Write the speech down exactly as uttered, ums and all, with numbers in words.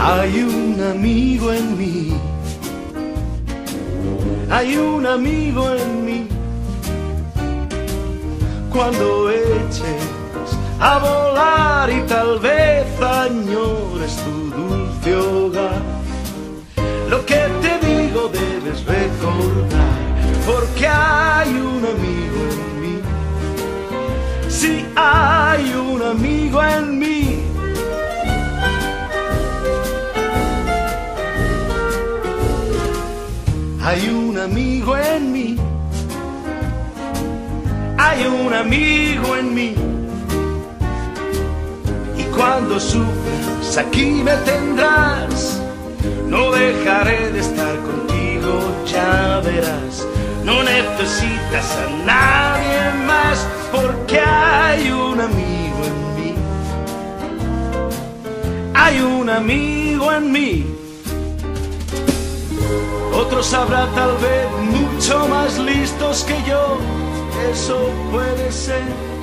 Hay un amigo en mí, hay un amigo en mí. Cuando eches a volar y tal vez añores tu dulce hogar, lo que te digo debes recordar, porque hay un amigo en mí. Sí, hay un amigo en mí. Hay un amigo en mí, hay un amigo en mí. Y cuando sufras aquí me tendrás, no dejaré de estar contigo, ya verás. No necesitas a nadie más, porque hay un amigo en mí. Hay un amigo en mí. Otros habrá tal vez mucho más listos que yo, eso puede ser.